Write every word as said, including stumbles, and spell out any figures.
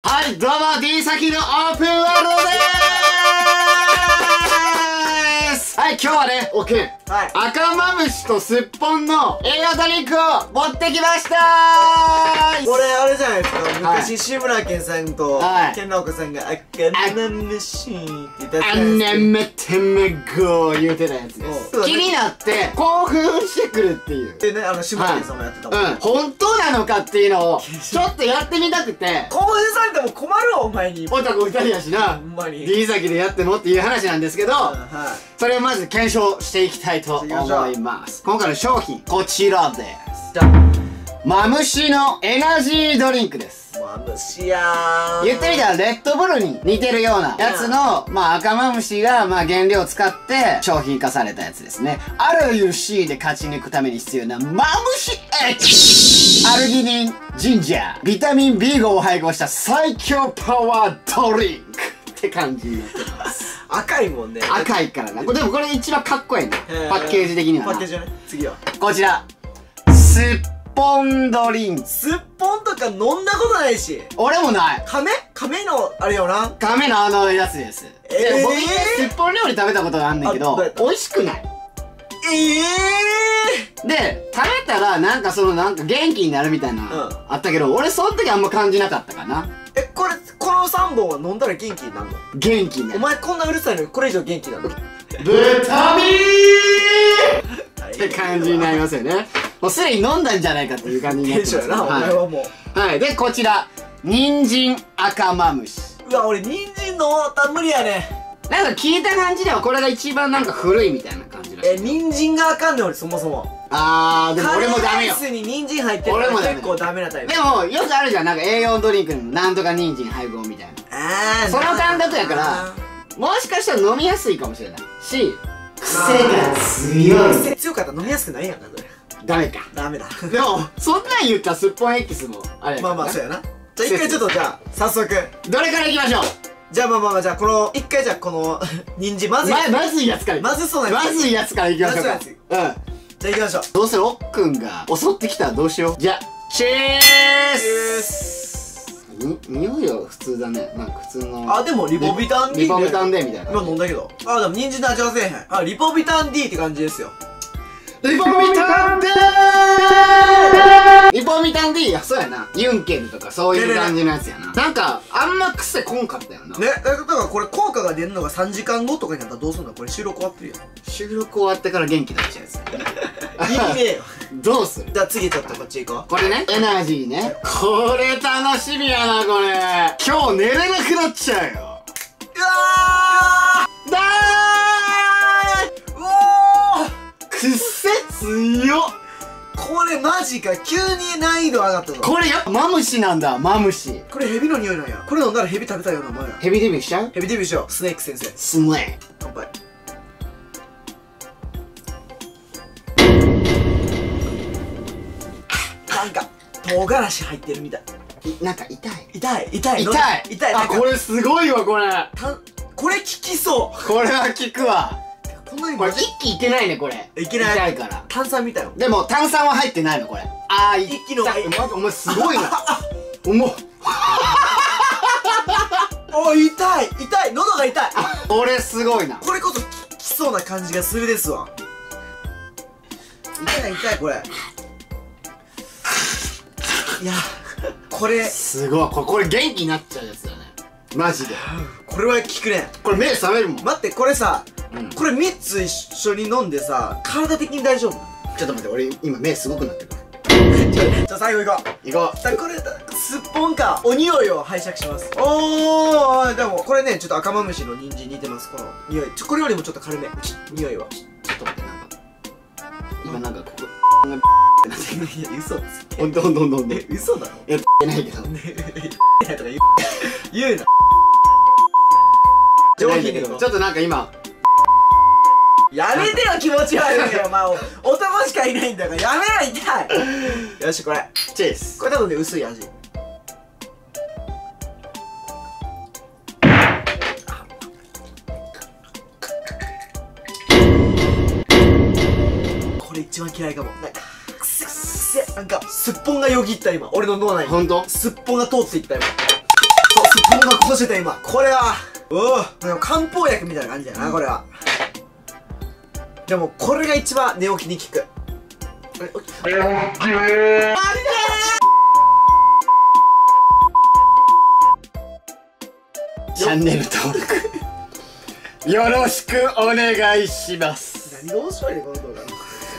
はい、どうも D 先のオープンワールドでーす。はい、今日はね、おけん、はい、赤マムシとすっぽんの栄養ドリンクを持ってきましたー。 これあれじゃないですか、昔、はい、志村けんさんと、はい、健直子さんが赤マムシって言ったやつ。 あんねめてめごー言うてたやつです。気になって興奮してくるっていう。 でね、あの志村けんさんもやってたもん。 うん、本当なのかっていうのをちょっとやってみたくて。 興奮されても困るわお前に。 男二人やしな、ほんまに D 先でやってもっていう話なんですけど、はい、それをまず検証していきたいと思います。今回の商品こちらです。じゃあマムシのエナジードリンクです。 マムシやー。 言ってみたらレッドブルに似てるようなやつの、まあ赤マムシがまあ原料を使って商品化されたやつですね。あらゆる C で勝ち抜くために必要なマムシ X、 アルギニン、ジンジャー、ビタミン ビーご を配合した最強パワードリンクって感じになってます。 赤いもんね。 赤いからな。でもこれ一番かっこいいね、パッケージ的にはな。 パッケージはね。次はこちらすっぽんドリンク。 すっぽんとか飲んだことないし。 俺もない。 亀亀のあれよな。 亀のあのやつです。えー、僕ねすっぽん料理食べたことがあんねんけど美味しくない。 ええー、で食べたらなんかそのなんか元気になるみたいな、うん、あったけど俺その時あんま感じなかったかな。 え、これこのさんぼんは飲んだら元気になるの？ 元気になる。 お前こんなうるさいのにこれ以上元気になるの？ ブタミーって感じになりますよね。もうすでに飲んだんじゃないかっていう感じになってます。テンションやな、お前はもう。はい。で、こちら、人参赤マムシ。 うわ、俺人参のた無理やね。 なんか聞いた感じではこれが一番なんか古いみたいな感じらしい。 え、人参があかんねん俺そもそも。 あー、でも俺もダメよ。 カレーライスに人参入ってるから結構ダメなタイプ。 でも、よくあるじゃん。なんか栄養ドリンクにもなんとか人参配合みたいな。あー、その感覚やから、もしかしたら飲みやすいかもしれないし、癖が強い。 癖強かったら飲みやすくないやんな、それ。 ダメか。 ダメだ。 でも、そんなん言ったらすっぽん X もあれやから。 まあまあ、そうやな。じゃあ一回ちょっとじゃあ、早速。 どれからいきましょう。 じゃあまあまあまあ、じゃあこの、一回じゃあこの、人参まずい。 まずいやつから。 まずそうなやつ。まずいやつからいきましょうか。うん。 じゃあ行きましょう。 どうするおっくんが襲ってきたらどうしよう。じゃあ、チェースに、匂いは普通だね。なんか普通の。 あ、でもリポビタン D。 リポビタン D みたいな。 今飲んだけど。あ、でも人参の味はせえへん。あ、リポビタン D って感じですよ。 リポビタン D！ リポビタン D や、そうやな。ユンケルとかそういう感じのやつやな。なんか、あんま癖こんかったよな。 ね、だからこれ効果が出るのがさんじかんごとかになったらどうすんの？これ収録終わってるやん。 収録終わってから元気出しちゃうやつ。 意味ねえよ。どうする？じゃあ次ちょっとこっち行こう。 これね、エナジーね。これ楽しみやな、これ。今日寝れなくなっちゃうよ。うわーだーうおーくせ強っ。 これマジか、急に難易度上がったぞ。 これやっぱマムシなんだ、マムシ。 これヘビの匂いなんや。これ飲んだらヘビ食べたいよな、お前ら。 ヘビデビューしちゃう？ ヘビデビューしよう。スネーク先生。 スネーク。 乾杯。なんか唐辛子入ってるみたい。 なんか痛い痛い痛い痛い痛い。 あ、これすごいわ、これ。 これ効きそう。 これは効くわ。 こんなにこれ一気いけないね、これ。 いけない。 痛いから。 炭酸みたいな。 でも炭酸は入ってないの、これ。あー、 一気の。 お前すごいな。おもお、痛い痛い、喉が痛い。 これすごいな。 これこそ効きそうな感じがするですわ。痛い痛い、これ。いや、これすごい。これ、これ元気になっちゃうやつだね。マジで。 これは効くね。 これ目覚めるもん。 待って、これさ、うん、これみっつ一緒に飲んでさ、体的に大丈夫？ ちょっと待って、俺今目すごくなってるから。 じゃあ最後行こう。 行こう。 さあこれ、すっぽんか。お匂いを拝借します。おー、でもこれね、ちょっと赤マムシの人参似てます、この匂い。ちょ、これよりもちょっと軽め。匂いは。ちょっと待って、なんか。今なんかここ、がってなってる。いや、嘘つけ。ほんとほんとほんとほんと。え、嘘だろ？いや、ないけど。ねえ、とか言う、言うな。上品に。ちょっとなんか今、やめてよ、気持ち悪いよ、お前。男しかいないんだから、やめない、痛い。よし、これ。 チェイス。 これ多分ね、薄い味。これ一番嫌いかも。なんか、くせくせ。なんか、すっぽんがよぎった、今。俺の脳内に。 ほんと？ すっぽんが通っていった、今。 欲してた今。これはおお、でも漢方薬みたいな感じだよな、これは。でもこれが一番寝起きに効く。あれ、起きた。 チャンネル登録よろしくお願いします。 何が面白いねこの動画。